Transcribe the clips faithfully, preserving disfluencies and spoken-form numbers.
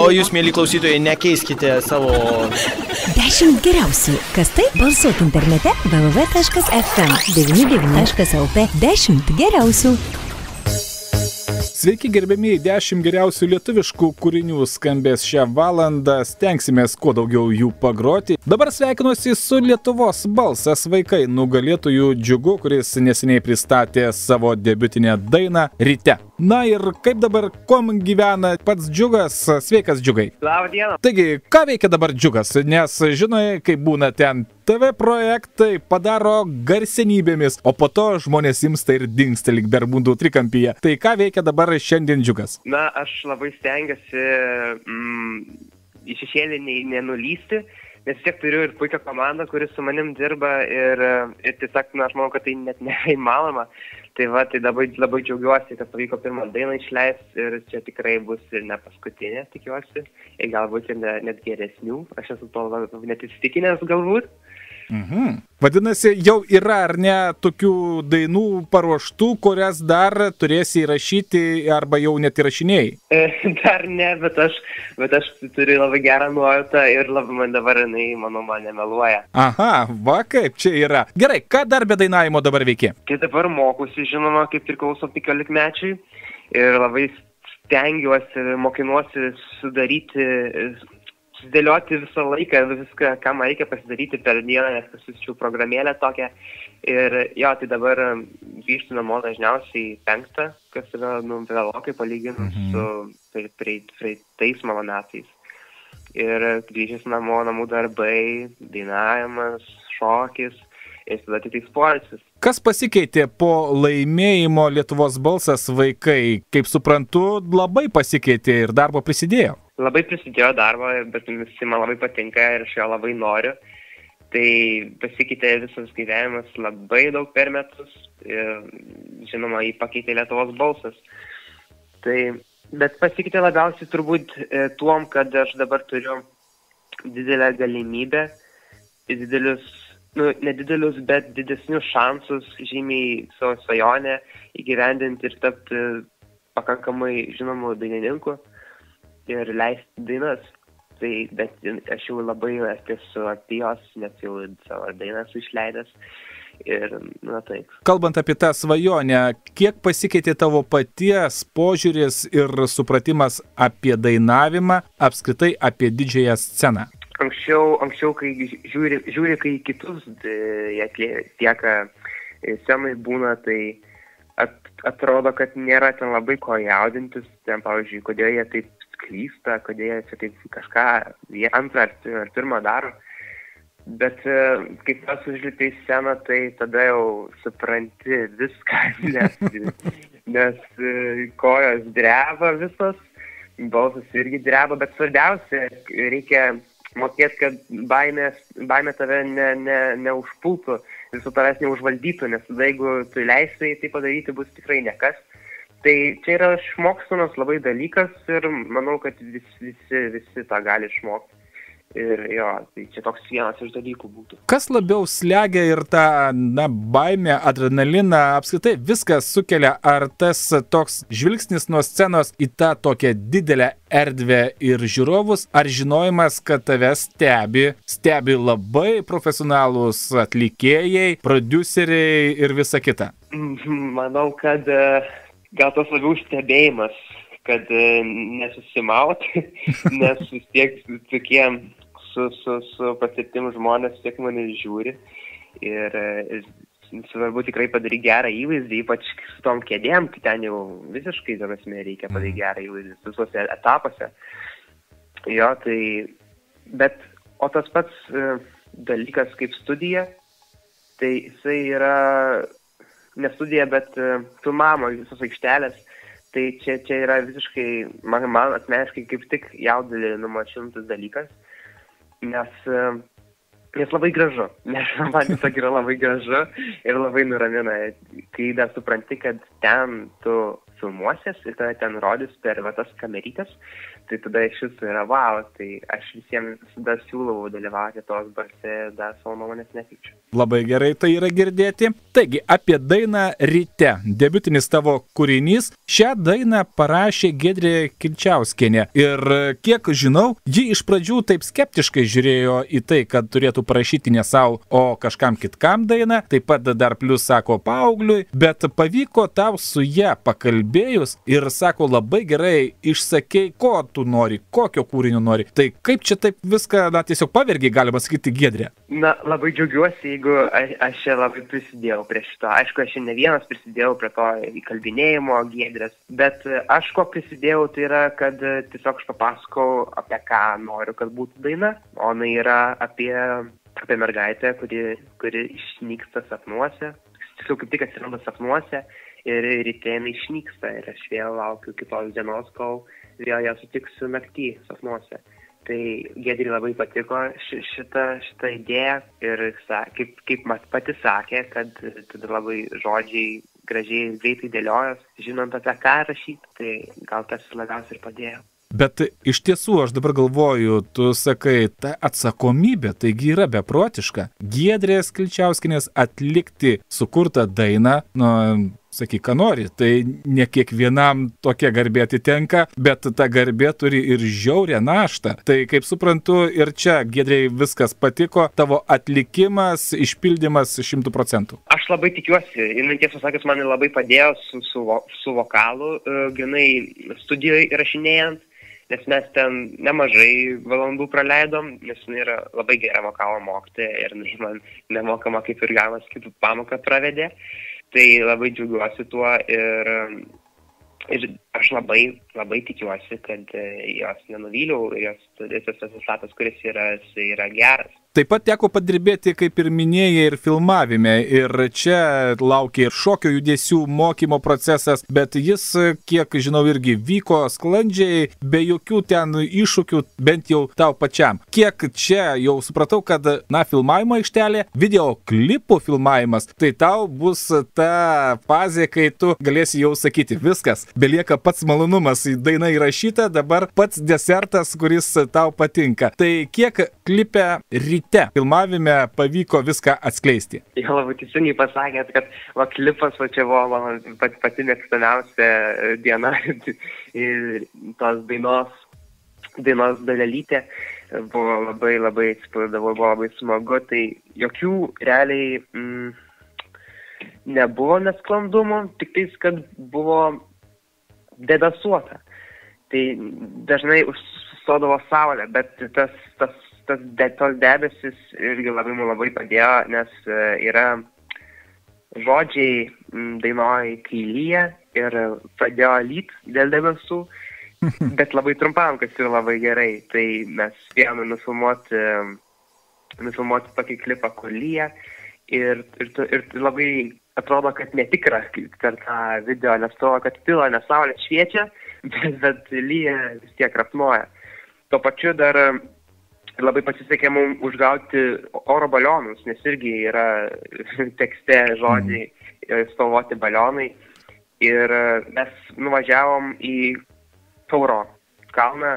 O jūs, mėly klausytojai, nekeiskite savo... dešimt geriausių. Kas tai? Balsuok internete w w w taškas f m devyni devyni taškas l t. dešimt geriausių. Sveiki, gerbėmiai, dešimt geriausių lietuviškų kūrinių skambės šią valandą, stengsimės kuo daugiau jų pagroti. Dabar sveikinuosi su Lietuvos balsas vaikai nugalėtojų Džiugu, kuris neseniai pristatė savo debiutinę dainą Ryte. Na ir kaip dabar, kuom gyvena pats Džiugas? Sveikas, Džiugai. Labą dieną. Taigi, ką veikia dabar Džiugas? Nes, žinai, kaip būna ten T V projektai padaro garsenybėmis, o po to žmonės imsta ir dingsta lyg Bermudų trikampyje. Tai ką veikia dabar šiandien Džiugas? Na, aš labai stengiuosi mm, į šešėlį nenulysti, nes vis tiek turiu ir puikią komandą, kuris su manim dirba ir, ir tiesiog, na, aš manau, kad tai net neįmanoma. Tai va, tai labai, labai džiaugiuosi, kad pavyko pirmą dainą išleisti ir čia tikrai bus ir ne paskutinė, tikiuosi, ir galbūt ir ne, net geresnių. Aš esu to net įsitikinęs galbūt. Mhm. Vadinasi, jau yra ar ne tokių dainų paruoštų, kurias dar turėsi įrašyti arba jau net įrašinėjai? E, dar ne, bet aš, bet aš turiu labai gerą nuojautą ir labai man dabar jinai, manau, man nemeluoja. Aha, va kaip čia yra. Gerai, ką dar be dainavimo dabar veiki? Tai dabar mokusi, žinoma, kaip priklauso penkiolikmečiai ir labai stengiuosi, mokinuosi sudaryti... Sudėlioti visą laiką, viską, ką man reikia pasidaryti per dieną, nes pasiūsčiau programėlę tokią. Ir jo, tai dabar grįžtu namo dažniausiai penktą, kas yra, nu, vėlokai palyginus mhm. su praeitais mano metais. Ir grįžęs namo, namų darbai, dainavimas, šokis ir tada tik tai sportis. Kas pasikeitė po laimėjimo Lietuvos balsas vaikai? Kaip suprantu, labai pasikeitė ir darbo prisidėjo. Labai prisidėjo darbo, bet visi man labai patinka ir aš jo labai noriu. Tai pasikeitė visas gyvenimas labai daug per metus ir, žinoma, jį pakeitė Lietuvos balsas. Tai, bet pasikeitė labiausiai turbūt e, tuom, kad aš dabar turiu didelę galimybę, didelius, nu, nedidelius, bet didesnius šansus žymiai savo svajonę įgyvendinti ir tapti pakankamai žinomų dainininkų ir leisti dainas. Tai, bet aš jau labai esu apie jos, net jau savo dainas išleidęs. Ir, na taip. Kalbant apie tą svajonę, kiek pasikeitė tavo paties požiūris ir supratimas apie dainavimą, apskritai apie didžiąją sceną? Anksčiau, anksčiau kai žiūri, žiūri kai kitus tiek scenai būna, tai at, atrodo, kad nėra ten labai ko jaudintis. Ten, pavyzdžiui, kodėl jie taip klysta, kodėl jie čia taip kažką antrą ar pirmą daro. Bet kai tas užlipi į sceną, tai tada jau supranti viską, nes, nes kojos dreba visos, balsas irgi dreba, bet svarbiausia, reikia mokėti, kad baimė, baimė tave ne, ne, neužpultų, visų tavęs neužvaldytų, nes tada jeigu tu leisi tai padaryti, bus tikrai nekas. Tai čia yra išmokstamas labai dalykas ir manau, kad vis, visi, visi tą gali išmokti. Ir jo, tai čia toks vienas iš dalykų būtų. Kas labiau slegia ir tą, na, baimę, adrenaliną, apskritai viskas sukelia, ar tas toks žvilgsnis nuo scenos į tą tokią didelę erdvę ir žiūrovus, ar žinojimas, kad tave stebi, stebi labai profesionalūs atlikėjai, prodiuseriai ir visa kita? Manau, kad gal tas labiau stebėjimas, kad nesusimauti, nes vis tiek tokie su, su, su patirtim žmonės tiek mane žiūri ir, ir svarbu tikrai padaryti gerą įvaizdį, ypač su tom kėdėm, tai ten jau visiškai, tarasme, reikia padaryti gerą įvaizdį visuose etapuose. Jo, tai, bet, o tas pats e, dalykas kaip studija, tai jisai yra ne studija, bet e, filmavimo visos aikštelės. Tai čia, čia yra visiškai, man, man asmeniškai kaip tik jaudulį numašintas dalykas, nes Nes labai gražu, nes man tiesiog yra labai gražu ir labai nuramina, kai dar supranti, kad ten tu filmuosies ir tada ten rodys per va tas kamerytės, tai tada iš viso yra wow, tai aš visiems visada siūlau dalyvauti tos balse, dar savo nuomonės nekeičiu. Labai gerai tai yra girdėti. Taigi, apie dainą Ryte, debiutinis tavo kūrinys, šią dainą parašė Giedrė Kilčiauskienė ir kiek žinau, ji iš pradžių taip skeptiškai žiūrėjo į tai, kad turėtų parašyti ne savo, o kažkam kitkam dainą, taip pat dar plus sako paaugliui, bet pavyko tau su ją pakalbėjus ir sako labai gerai išsakei, ko tu nori, kokio kūrinio nori. Tai kaip čia taip viską, na, tiesiog pavergiai, galima sakyti, Giedrė? Na, labai džiaugiuosi, jeigu aš, aš čia labai prisidėjau prie šito. Aišku, aš ne vienas prisidėjau prie to įkalbinėjimo Giedrės, bet aš ko prisidėjau, tai yra, kad tiesiog aš papasakau, apie ką noriu, kad būtų daina, o jinai yra apie, apie mergaitę, kuri, kuri išnyksta sapnuose, tiesiog kaip tik atsiranda sapnuose ir ryte jinai išnyksta ir aš vėl laukiu kitos dienos, kol vėl ją sutiksiu naktį sapnuose. Tai Giedrei labai patiko šitą, šitą idėją ir kaip, kaip mat pati sakė, kad tada labai žodžiai gražiai greitai dėliojos, žinant apie ką rašyti, tai gal tas labiausiai ir padėjo. Bet iš tiesų, aš dabar galvoju, tu sakai, ta atsakomybė, taigi yra beprotiška. Giedrės Kilčiauskienės atlikti sukurtą dainą, nu, sakyk, ką nori, tai ne kiekvienam tokia garbė atitenka, bet ta garbė turi ir žiaurę naštą. Tai kaip suprantu, ir čia Giedrei viskas patiko, tavo atlikimas, išpildymas šimtų procentų. Aš labai tikiuosi, jinai tiesą sakęs man labai padėjo su, su, su vokalu, jinai studijoje įrašinėjant, nes mes ten nemažai valandų praleidom, nes jinai yra labai gera vokalo mokytoja ir jinai man nemokama kaip ir gamas kitų pamoką pravedė. Tai labai džiaugiuosi tuo ir, ir aš labai, labai tikiuosi, kad jos nenuvyliau, jos tas rezultatas, kuris yra, yra geras. Taip pat teko padirbėti, kaip ir minėjai, ir filmavime. Ir čia laukia ir šokio judesių mokymo procesas, bet jis, kiek žinau, irgi vyko sklandžiai, be jokių ten iššūkių, bent jau tau pačiam. Kiek čia jau supratau, kad, na, filmavimo aikštelė, videoklipų filmavimas, tai tau bus ta fazė, kai tu galėsi jau sakyti, viskas, belieka pats malonumas, daina įrašyta, dabar pats desertas, kuris tau patinka. Tai kiek klipe Ryte filmavime pavyko viską atskleisti? Jau labai teisingai pasakėt, kad va, klipas va, čia buvo mano pat, pati mėgstamiausia diena ir tos dainos, dainos dalelytė buvo labai labai atsipalaidavau, buvo labai smagu, tai jokių realiai mm, nebuvo nesklandumų, tik tais, kad buvo debesuota. Tai dažnai užsistodavo saulė, bet tas, tas tas tos debesis irgi labai mums labai padėjo, nes yra žodžiai dainoj kai lyja ir pradėjo lyt dėl debesų, bet labai trumpam, kas yra labai gerai. Tai mes spėjome nufilmuoti, nufilmuoti tokį klipą, kur lyja ir, ir, ir labai atrodo, kad netikra per tą video, nes atrodo, kad pila, nes saulė šviečia, bet, bet lyja vis tiek rapnuoja. Tuo pačiu dar labai pasisekė mums užgauti oro balionus, nes irgi yra tekste žodžiai spalvoti balionai. Ir mes nuvažiavom į Tauro kalną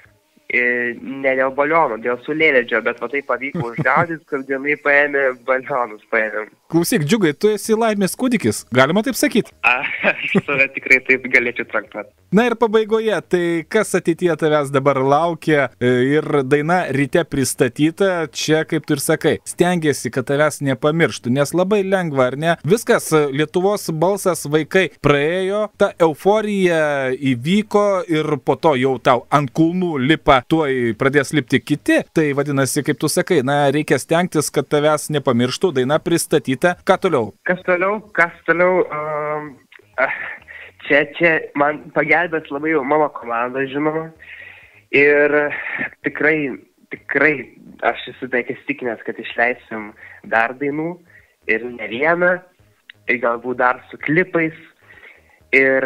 ne dėl balionų, dėl sulėledžio, bet va tai pavyko užgaudyti, kad vienai paėmė balionus paėmėm. Klausyk, Džiugai, tu esi laimės kūdikis, galima taip sakyti? Aš save tikrai taip galėčiau traktuoti. Na ir pabaigoje, tai kas ateityje tavęs dabar laukia ir daina Ryte pristatyta, čia kaip tu ir sakai, stengiasi, kad tavęs nepamirštų, nes labai lengva, ar ne? Viskas, Lietuvos balsas vaikai praėjo, ta euforija įvyko ir po to jau tau ant kulnų lipa, tuoj pradės lipti kiti, tai vadinasi, kaip tu sakai, na, reikia stengtis, kad tavęs nepamirštų, daina pristatyta, ką toliau? Kas toliau, kas toliau, um, čia, čia man pagelbės labai jau mano komanda, žinoma, ir tikrai, tikrai aš esu beveik įsitikinęs, kad išleisim dar dainų, ir ne vieną, ir galbūt dar su klipais, ir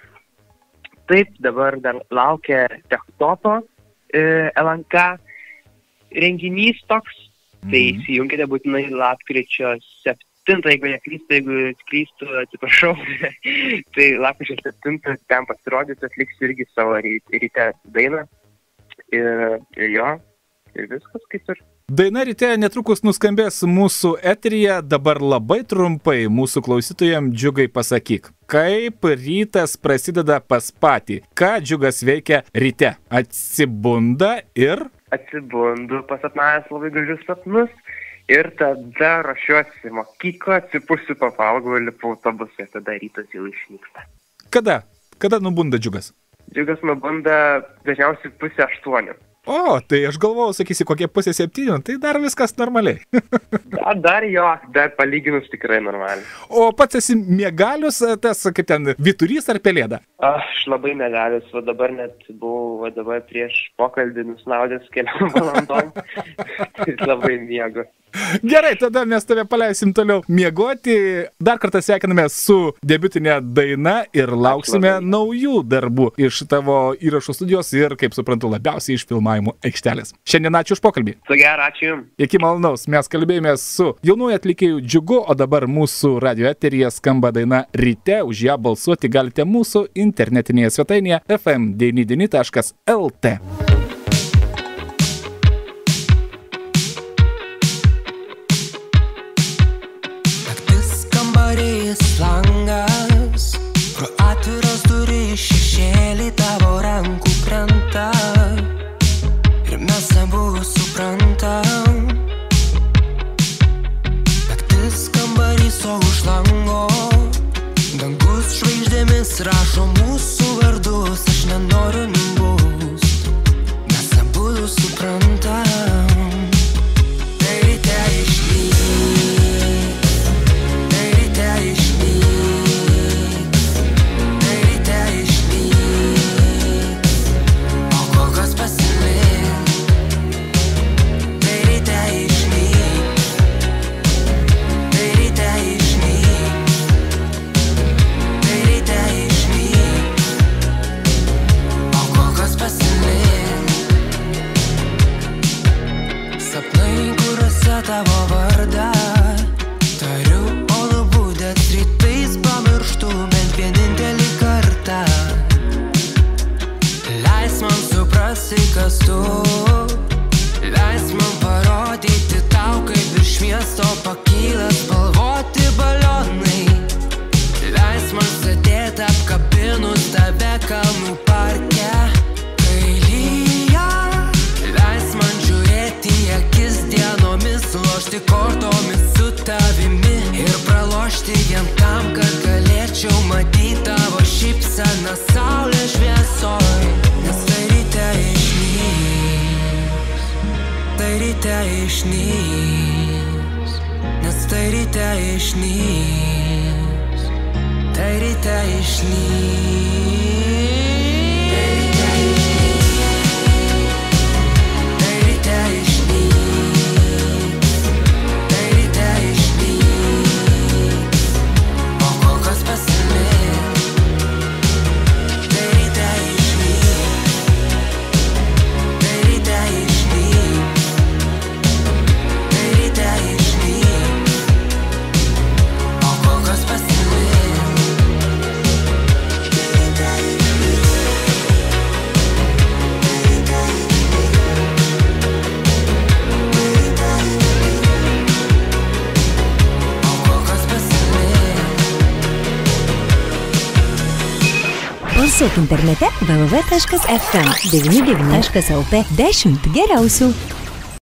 taip dabar dar laukia Techtopo L N K renginys toks, Tai įsijunkite būtinai lapkričio septintą, jeigu neklystu, jeigu klystu, atsiprašau. Tai lapkričio septintą ten pasirodys, atliksiu irgi savo ryte dainą. Ir, ir jo, ir viskas kaip ir. Daina ryte netrukus nuskambės mūsų eteryje, dabar labai trumpai mūsų klausytojams Džiugai pasakyk, kaip rytas prasideda pas patį, ką Džiugas veikia ryte, atsibunda ir... Atsibundu, pasapnavęs labai gražius sapnus ir tada ruošiuosi mokyklą, atsipusiu, pavalgau ir lipu autobusą, tada rytas jau išnyksta. Kada? Kada nubunda Džiugas? Džiugas nubunda dažniausiai pusę aštuonių. O, tai aš galvojau, sakysi, kokie pusė septynių, tai dar viskas normaliai. dar, dar jo, dar palyginus tikrai normaliai. O pats esi miegalius, tas kaip ten, vyturys ar pelėda? Aš labai miegalius, o dabar net buvau, o dabar prieš pokalbį nusnaudęs keliom valandom. Tai labai miegu. Gerai, tada mes tave paleisim toliau miegoti. Dar kartą sveikiname su debiutinė daina ir lauksime naujų darbų iš tavo įrašų studijos ir, kaip suprantu, labiausiai iš filmavimo aikštelės. Šiandien ačiū už pokalbį. Su gerai, ačiū jums. Iki malonaus, mes kalbėjome su jaunuoju atlikėju Džiugu, o dabar mūsų radio eteryje skamba daina Ryte, už ją balsuoti galite mūsų internetinėje svetainėje ef em devyni devyni taškas el tė. Langas, pro atviros durys šešėlį tavo rankų krenta ir mes abu suprantam. Naktis kambarys, o už lango dangus žvaigždėmis rašo mūsų vardus. Aš nenoriu nubust, mes abu suprantam. Tai ryte išnyks, tai ryte išnyks. Tavo vardą tariu, o nubudęs rytais pamirštu bent vienintelį kartą. Leisk man suprasti, kas tu, leisk man parodyti tau, kaip virš miesto pakyla spalvoti balionai. Leisk man sėdėti apkabinus tave kalnų parke, kai lyja. Leisk man žiūrėti į akis dienomis, lošti kortomis su tavimi ir pralošti vien tam, kad galėčiau matyti tavo šypseną saulės šviesoj. Nes tai ryte išnyks, tai ryte išnyks, nes tai ryte išnyks, tai ryte išnyks. Balsuok internete v v v taškas ef em devyni devyni taškas el tė. dešimt geriausių.